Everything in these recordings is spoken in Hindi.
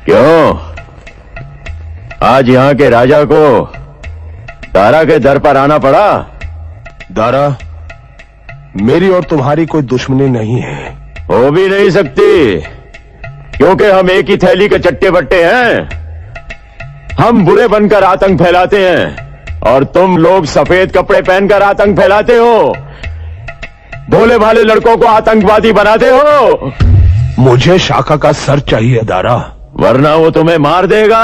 क्यों? आज यहाँ के राजा को दारा के दर पर आना पड़ा? दारा, मेरी और तुम्हारी कोई दुश्मनी नहीं है। हो भी नहीं सकती, क्योंकि हम एक ही थैली के चट्टे बट्टे हैं। हम बुरे बनकर आतंक फैलाते हैं और तुम लोग सफेद कपड़े पहनकर आतंक फैलाते हो। भोले भाले लड़कों को आतंकवादी बनाते हो। मुझे शाका का सर चाहिए दारा, वरना वो तुम्हें मार देगा।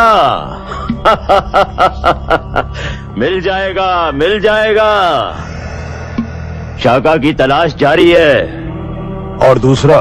मिल जाएगा, मिल जाएगा। शाका की तलाश जारी है। और दूसरा,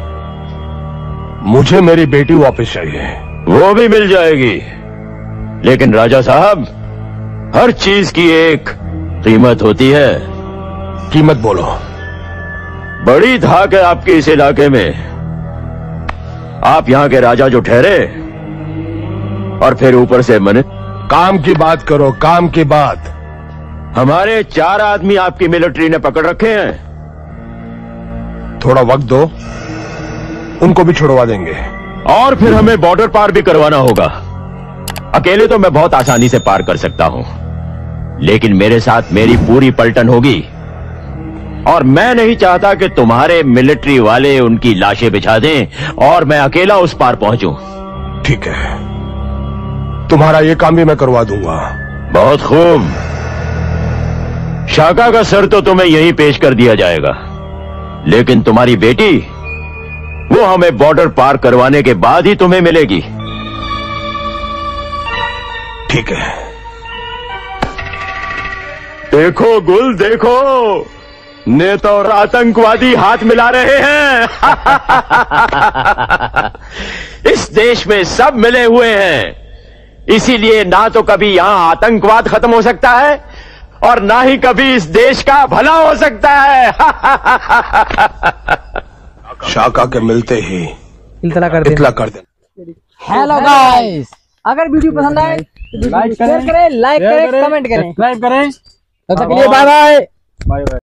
मुझे मेरी बेटी वापस चाहिए। वो भी मिल जाएगी, लेकिन राजा साहब, हर चीज की एक कीमत होती है। कीमत बोलो। बड़ी धाक है आपके इस इलाके में। आप यहाँ के राजा जो ठहरे, और फिर ऊपर से मने। काम की बात करो, काम की बात। हमारे 4 आदमी आपकी मिलिट्री ने पकड़ रखे हैं। थोड़ा वक्त दो, उनको भी छुड़वा देंगे। और फिर हमें बॉर्डर पार भी करवाना होगा। अकेले तो मैं बहुत आसानी से पार कर सकता हूं, लेकिन मेरे साथ मेरी पूरी पलटन होगी। और मैं नहीं चाहता कि तुम्हारे मिलिट्री वाले उनकी लाशें बिछा दें और मैं अकेला उस पार पहुंचूं। ठीक है, तुम्हारा ये काम भी मैं करवा दूंगा। बहुत खूब। शाका का सर तो तुम्हें यहीं पेश कर दिया जाएगा, लेकिन तुम्हारी बेटी, वो हमें बॉर्डर पार करवाने के बाद ही तुम्हें मिलेगी। ठीक है। देखो गुल, देखो, नेता और आतंकवादी हाथ मिला रहे हैं। इस देश में सब मिले हुए हैं, इसीलिए ना तो कभी यहां आतंकवाद खत्म हो सकता है और ना ही कभी इस देश का भला हो सकता है। शाका के मिलते ही इतला कर दे। हेलो गाइस, अगर वीडियो पसंद आए तो शेयर करें, लाइक करें, कमेंट करें, सब्सक्राइब करें। तब तक के लिए बाय बाय।